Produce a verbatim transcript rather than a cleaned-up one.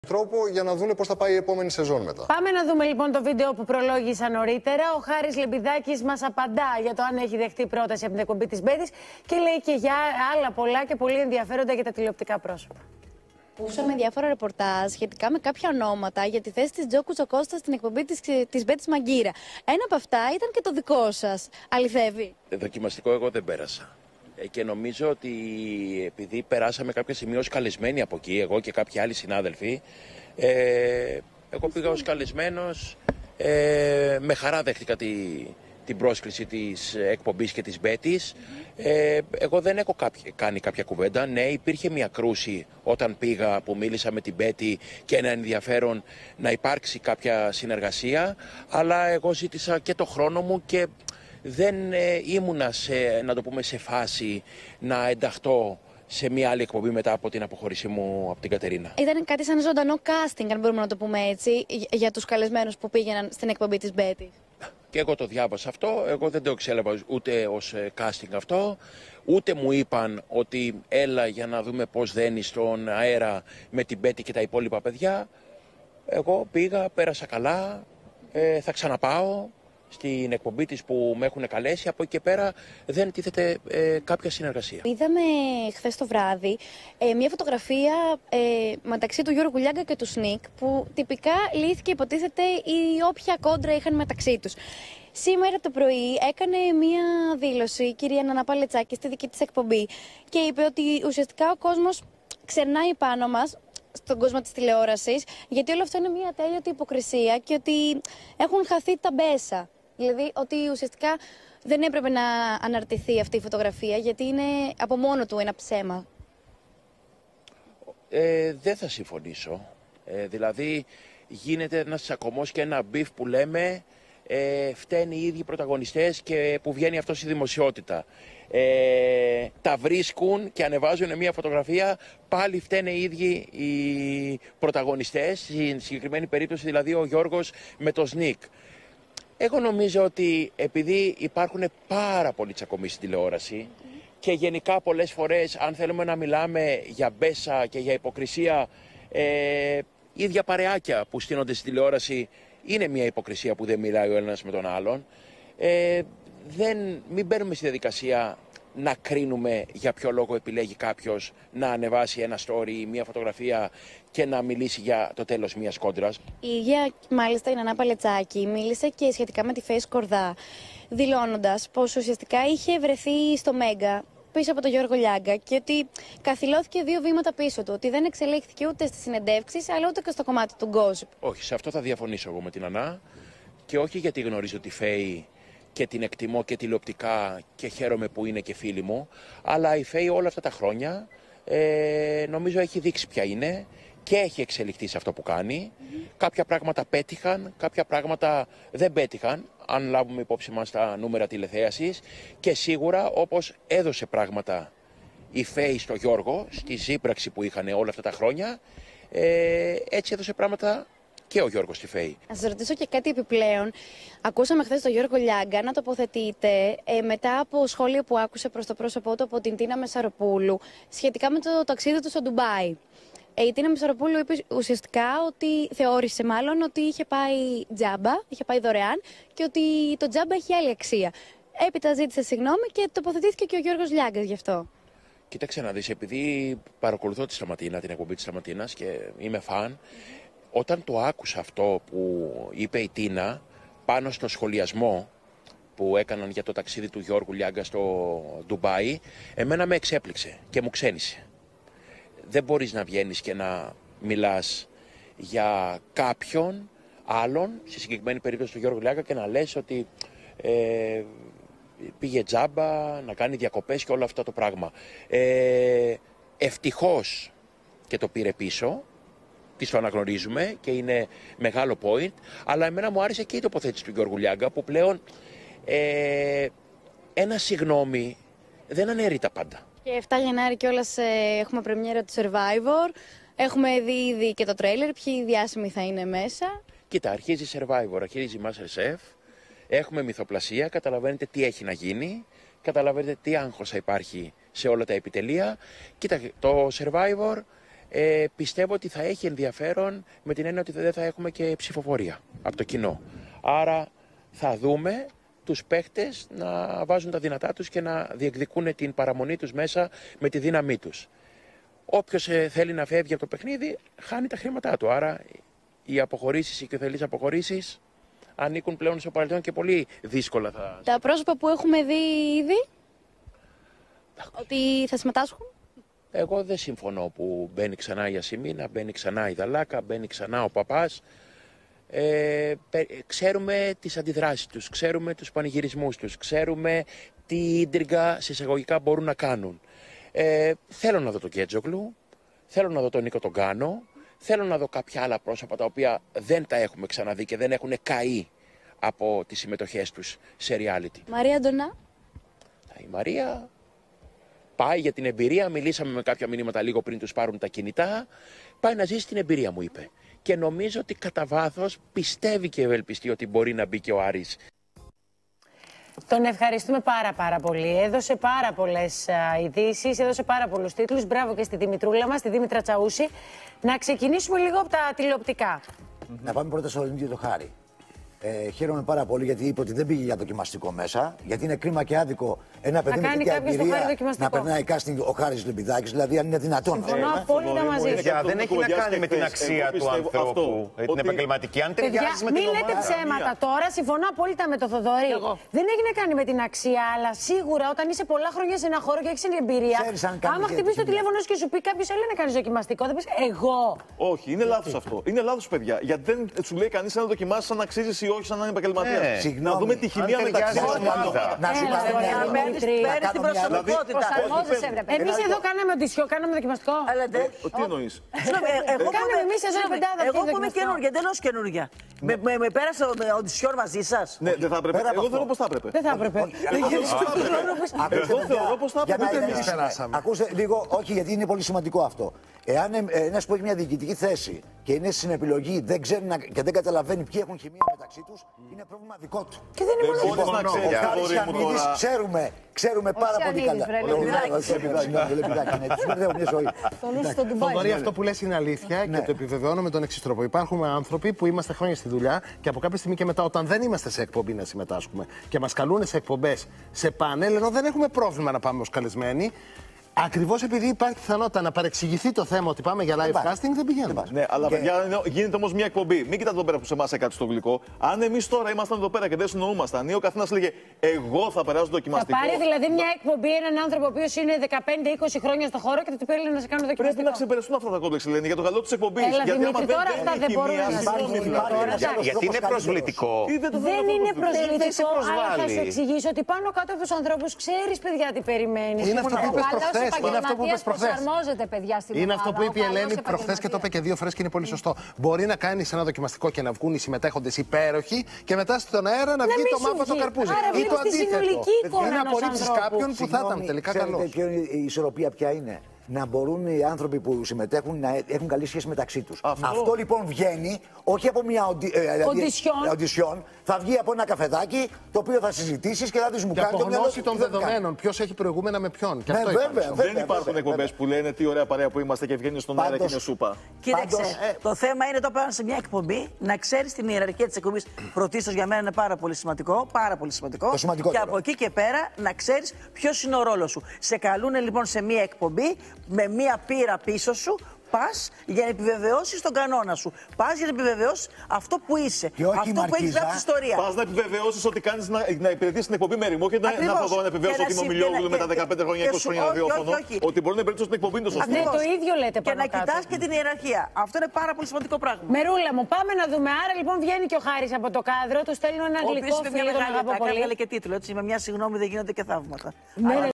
Τρόπο για να δούνε πώς θα πάει η επόμενη σεζόν μετά. Πάμε να δούμε λοιπόν το βίντεο που προλόγησα νωρίτερα. Ο Χάρης Λεμπιδάκης μας απαντά για το αν έχει δεχτεί πρόταση από την εκπομπή της Μπέτης και λέει και για άλλα πολλά και πολύ ενδιαφέροντα για τα τηλεοπτικά πρόσωπα. Ακούσαμε διάφορα ρεπορτάζ σχετικά με κάποια ονόματα για τη θέση της Τζο Κουτσοκώστα στην εκπομπή της, της Μπέτης Μαγκύρα. Ένα από αυτά ήταν και το δικό σας. Αληθεύει? Δοκιμαστικό εγώ δεν πέρασα. Και νομίζω ότι επειδή περάσαμε κάποια σημεία ως καλεσμένοι από εκεί, εγώ και κάποιοι άλλοι συνάδελφοι, ε, εγώ πήγα ως καλεσμένος, ε, με χαρά δέχτηκα τη, την πρόσκληση της εκπομπής και της Μπέτης. Ε, εγώ δεν έχω κάποιο, κάνει κάποια κουβέντα. Ναι, υπήρχε μια κρούση όταν πήγα που μίλησα με την Μπέτη και ένα ενδιαφέρον να υπάρξει κάποια συνεργασία, αλλά εγώ ζήτησα και το χρόνο μου και δεν ε, ήμουνα σε, να το πούμε, σε φάση να ενταχθώ σε μια άλλη εκπομπή μετά από την αποχώρησή μου από την Κατερίνα. Ήταν κάτι σαν ζωντανό casting, αν μπορούμε να το πούμε έτσι, για τους καλεσμένους που πήγαιναν στην εκπομπή της Μπέτης. Και εγώ το διάβασα αυτό, εγώ δεν το εξέλαβα ούτε ως casting αυτό, ούτε μου είπαν ότι έλα για να δούμε πώς δένει στον αέρα με την Μπέτη και τα υπόλοιπα παιδιά. Εγώ πήγα, πέρασα καλά, ε, θα ξαναπάω στην εκπομπή της που με έχουν καλέσει. Από εκεί και πέρα δεν τίθεται ε, κάποια συνεργασία. Είδαμε χθες το βράδυ ε, μια φωτογραφία ε, μεταξύ του Γιώργου Λιάγκα και του Σνικ, που τυπικά λύθηκε, υποτίθεται, η όποια κόντρα είχαν μεταξύ τους. Σήμερα το πρωί έκανε μια δήλωση η κυρία Νανά Παλετσάκη στη δική της εκπομπή και είπε ότι ουσιαστικά ο κόσμος ξερνάει πάνω μας, στον κόσμο της τηλεόρασης, γιατί όλο αυτό είναι μια τέλειωτη υποκρισία και ότι έχουν χαθεί τα μπέσα. Δηλαδή ότι ουσιαστικά δεν έπρεπε να αναρτηθεί αυτή η φωτογραφία, γιατί είναι από μόνο του ένα ψέμα. Ε, δεν θα συμφωνήσω. Ε, δηλαδή γίνεται ένας τσακωμός και ένα μπιφ που λέμε, ε, φταίνει οι ίδιοι πρωταγωνιστές και που βγαίνει αυτό στη δημοσιότητα. Ε, τα βρίσκουν και ανεβάζουν μια φωτογραφία, πάλι φταίνε οι ίδιοι οι πρωταγωνιστές, στην συγκεκριμένη περίπτωση δηλαδή ο Γιώργος με το Σνικ. Εγώ νομίζω ότι επειδή υπάρχουν πάρα πολλοί τσακωμοί στην τηλεόραση και γενικά πολλές φορές αν θέλουμε να μιλάμε για μπέσα και για υποκρισία, ε, ίδια παρεάκια που στείνονται στην τηλεόραση είναι μια υποκρισία που δεν μιλάει ο ένας με τον άλλον. Ε, δεν, μην μπαίνουμε στη διαδικασία να κρίνουμε για ποιο λόγο επιλέγει κάποιος να ανεβάσει ένα story ή μια φωτογραφία και να μιλήσει για το τέλος μιας κόντρας. Η ίδια, μάλιστα, η Νανά Παλετσάκη μίλησε και σχετικά με τη Face Κορδά, δηλώνοντας πως ουσιαστικά είχε βρεθεί στο Μέγκα πίσω από τον Γιώργο Λιάγκα και ότι καθυλώθηκε δύο βήματα πίσω του, ότι δεν εξελίχθηκε ούτε στις συνεντεύξεις αλλά ούτε και στο κομμάτι του gossip. Όχι, σε αυτό θα διαφωνήσω εγώ με την Νανά, και όχι γιατί γνωρίζω τη Φέη και την εκτιμώ και τηλεοπτικά και χαίρομαι που είναι και φίλη μου, αλλά η Φέη όλα αυτά τα χρόνια ε, νομίζω έχει δείξει ποια είναι και έχει εξελιχθεί σε αυτό που κάνει. Mm-hmm. Κάποια πράγματα πέτυχαν, κάποια πράγματα δεν πέτυχαν, αν λάβουμε υπόψη μας τα νούμερα τηλεθέασης, και σίγουρα όπως έδωσε πράγματα η Φέη στο Γιώργο, στη σύμπραξη που είχαν όλα αυτά τα χρόνια, ε, έτσι έδωσε πράγματα και ο Γιώργος στη Φέη. Να σας ρωτήσω και κάτι επιπλέον. Ακούσαμε χθες τον Γιώργο Λιάγκα να τοποθετείται ε, μετά από σχόλια που άκουσε προς το πρόσωπό του από την Τίνα Μεσαροπούλου σχετικά με το ταξίδι του στο Ντουμπάι. Ε, η Τίνα Μεσαροπούλου είπε ουσιαστικά ότι θεώρησε μάλλον ότι είχε πάει τζάμπα, είχε πάει δωρεάν και ότι το τζάμπα έχει άλλη αξία. Έπειτα ζήτησε συγγνώμη και τοποθετήθηκε και ο Γιώργος Λιάγκας γι' αυτό. Κοίταξε να δεις, επειδή παρακολουθώ τη Σταματίνα, την εκπομπή της Σταματίνας και είμαι φαν, όταν το άκουσα αυτό που είπε η Τίνα πάνω στο σχολιασμό που έκαναν για το ταξίδι του Γιώργου Λιάγκα στο Ντουμπάι, εμένα με εξέπληξε και μου ξένησε. Δεν μπορείς να βγαίνεις και να μιλάς για κάποιον άλλον, στη συγκεκριμένη περίπτωση του Γιώργου Λιάγκα, και να λες ότι ε, πήγε τζάμπα, να κάνει διακοπές και όλο αυτό το πράγμα. Ε, ευτυχώς και το πήρε πίσω, της το αναγνωρίζουμε και είναι μεγάλο point, αλλά εμένα μου άρεσε και η τοποθέτηση του Γιώργου Λιάγκα, που πλέον ε, ένα συγγνώμη δεν αναιρεί τα πάντα. Και εφτά Γενάρη κιόλας ε, έχουμε πρεμιέρα του Survivor, έχουμε δει ήδη και το τρέιλερ, ποιοι διάσημοι θα είναι μέσα. Κοίτα, αρχίζει Survivor, αρχίζει MasterChef, έχουμε μυθοπλασία, καταλαβαίνετε τι έχει να γίνει, καταλαβαίνετε τι άγχος θα υπάρχει σε όλα τα επιτελεία. Κοίτα, το Survivor ε, πιστεύω ότι θα έχει ενδιαφέρον με την έννοια ότι δεν θα έχουμε και ψηφοφορία από το κοινό. Άρα θα δούμε τους παίχτες να βάζουν τα δυνατά τους και να διεκδικούν την παραμονή τους μέσα με τη δύναμή τους. Όποιος ε, θέλει να φεύγει από το παιχνίδι, χάνει τα χρήματά του. Άρα οι αποχωρήσεις, οι οικειοθελείς αποχωρήσεις ανήκουν πλέον στο παρελθόν και πολύ δύσκολα θα... Τα πρόσωπα που έχουμε δει ήδη, ότι θα συμμετάσχουν. Εγώ δεν συμφωνώ που μπαίνει ξανά η Ασημίνα, μπαίνει ξανά η Δαλάκα, μπαίνει ξανά ο Παπάς. Ε, ξέρουμε τις αντιδράσεις τους, ξέρουμε τους πανηγυρισμούς τους, ξέρουμε τι ίντριγκα σε εισαγωγικά μπορούν να κάνουν. Ε, θέλω να δω τον Κέτζογλου, θέλω να δω τον Νίκο τον Κάνο, θέλω να δω κάποια άλλα πρόσωπα τα οποία δεν τα έχουμε ξαναδεί και δεν έχουν καεί από τις συμμετοχές τους σε reality. Μαρία Αντωνά. Η Μαρία πάει για την εμπειρία, μιλήσαμε με κάποια μηνύματα λίγο πριν τους πάρουν τα κινητά, πάει να ζήσει την εμπειρία μου είπε. Και νομίζω ότι κατά βάθος πιστεύει και ευελπιστεί ότι μπορεί να μπει και ο Άρης. Τον ευχαριστούμε πάρα πάρα πολύ. Έδωσε πάρα πολλές ειδήσεις, έδωσε πάρα πολλούς τίτλους. Μπράβο και στη Δημητρούλα μας, στη Δήμητρα Τσαούση. Να ξεκινήσουμε λίγο από τα τηλεοπτικά. Να πάμε πρώτα στο Ολυμπίο το Χάρη. Ε, χαίρομαι πάρα πολύ γιατί είπε ότι δεν πήγε για δοκιμαστικό μέσα. Γιατί είναι κρίμα και άδικο ένα παιδί με τέτοια εμπειρία να περνάει casting ο Χάρης Λεμπιδάκης. Δηλαδή, αν είναι δυνατόν. Συμφωνώ απόλυτα μαζί σου. Δεν έχει να κάνει με την αξία του ανθρώπου, την επαγγελματική. Αν ταιριάζει με την ομάδα. Μην λέτε ψέματα τώρα. Συμφωνώ απόλυτα με τον Θοδωρή. Δεν έχει να κάνει με την αξία, αλλά σίγουρα όταν είσαι πολλά χρόνια σε ένα χώρο και έχει εμπειρία. Άμα χτυπήσει το τηλέφωνο και σου πει κάποιο θέλει να κάνει δοκιμαστικό, δεν πει εγώ. Όχι, είναι λάθος αυτό. Είναι λάθος, παιδιά. Γιατί δεν σου λέει κανεί αν δοκιμάσει αν αξίζει ή όχι σαν να είναι επαγγελματία. Ε, να δούμε τη χημεία μεταξύ μας. Να σου κάνω μια Παίρνει την προσωπικότητα. Εμείς εδώ κάναμε οντισιό, κάναμε δοκιμαστικό. Τι εννοείς? Κάναμε εμείς εδώ πεντάδα. Εγώ που είμαι καινούργια, εντελώς καινούργια. Με πέρασε οντισιόν μαζί σας. Ναι, δεν θα έπρεπε. Εγώ θεωρώ πως θα έπρεπε. Δεν θα έπρεπε. Εγώ θεωρώ πως θα έπρεπε. Ακούστε λίγο, όχι γιατί είναι πολύ σημαντικό αυτό. Εάν ένας που έχει μια διοικητική θέση και είναι στην επιλογή δεν ξέρει και δεν καταλαβαίνει ποιοι έχουν χημεία μεταξύ τους, είναι πρόβλημα δικό του. Και δεν είναι μόνο αυτό. Ο Χάρης Ιαννίδης ξέρουμε, ξέρουμε πάρα πολύ καλά. Θοδωρή, αυτό που λες είναι αλήθεια και το επιβεβαιώνω με τον εξής τρόπο. Υπάρχουν άνθρωποι που είμαστε χρόνια στη δουλειά και από κάποια στιγμή και μετά, όταν δεν είμαστε σε εκπομπή να συμμετάσχουμε και μας καλούν σε εκπομπές, σε πάνελ, ενώ δεν έχουμε πρόβλημα να πάμε ως καλεσμένοι. Ακριβώς επειδή υπάρχει πιθανότητα να παρεξηγηθεί το θέμα ότι πάμε για live casting, δεν πηγαίνουμε. Ναι, αλλά και... παιδιά, γίνεται όμως μια εκπομπή. Μην κοιτάτε εδώ πέρα που σε εμάς έκανε στο γλυκό. Αν εμείς τώρα ήμασταν εδώ πέρα και δεν συνοούμασταν, ή ο καθένας λέγε εγώ θα περάσω δοκιμαστικό. Θα πάρει δηλαδή μια εκπομπή έναν άνθρωπο ο οποίος είναι δεκαπέντε είκοσι χρόνια στο χώρο και θα του πει να σε κάνω δοκιμαστικό. Πρέπει να ξεπεραστούν αυτά τα κόμπλεξ, λένε, για το καλό της εκπομπής. Γιατί άμα δεν έχει χημεία, γιατί είναι προσβλητικό. Δεν είναι προσβλητικό, αλλά θα σου εξηγήσω ότι πάνω κάτω από τους ανθρώπους ξέρεις, παιδιά, τι περιμένεις. Είναι αυτό που είπες προχθές. Είναι αυτό που είπες προχθές. Είναι αυτό που είπε η Ελένη προχθές και το είπε και δύο φορές και είναι πολύ σωστό. Μπορεί να κάνεις ένα δοκιμαστικό και να βγουν οι συμμετέχοντες υπέροχοι και μετά στον αέρα να βγει το μάπα το καρπούζι. Ή το αντίθετο. Ή να απορρίψεις κάποιον που θα ήταν τελικά καλός. Ξέρετε ποιο είναι η ισορροπία ποια είναι? Να μπορούν οι άνθρωποι που συμμετέχουν να έχουν καλή σχέση μεταξύ τους. Αυτό, Αυτό λοιπόν βγαίνει όχι από μια οντισιόν, θα βγει από ένα καφεδάκι το οποίο θα συζητήσεις και θα δεις μου κάνει. Και από γνώση των δεδομένων, ποιος έχει προηγούμενα με ποιον. Και ναι, αυτό βέβαια, δεν υπάρχουν εκπομπές που λένε τι ωραία παρέα που είμαστε και βγαίνει στον αέρα και είναι σούπα. Κοίταξε, ε, το θέμα είναι το πάνω σε μια εκπομπή να ξέρεις την ιεραρχία της εκπομπής. Πρωτίστως για μένα είναι πάρα πολύ σημαντικό. Πάρα πολύ σημαντικό. Και από εκεί και πέρα να ξέρεις ποιος είναι ο ρόλος σου. Σε καλούν λοιπόν σε μια εκπομπή με μία πείρα πίσω σου, πας για να επιβεβαιώσεις τον κανόνα σου. Πας για να επιβεβαιώσεις αυτό που είσαι. Αυτό που έχεις γράψει ιστορία. Πας να επιβεβαιώσεις ότι κάνεις να, να υπηρετείς την εκπομπή με ρημό και να φοβάμαι να επιβεβαιώσω ότι είμαι ο Μιλόγλου με τα δεκαπέντε χρόνια, είκοσι χρόνια ραδιόφωνο. Ότι μπορεί να υπηρετήσω την εκπομπή είναι σωστό. Ναι, το ίδιο λέτε πάνω κάτω. Και να κοιτάς και την ιεραρχία. Αυτό είναι πάρα πολύ σημαντικό πράγμα. Μερούλα μου, πάμε να δούμε. Άρα λοιπόν βγαίνει και ο Χάρης από το κάδρο, του στέλνω ένα γλυκό φίλο, τον αγαπώ πολύ. Και τίτλο, έτσι με μια συγγνώμη δεν γίνονται και θαύματα.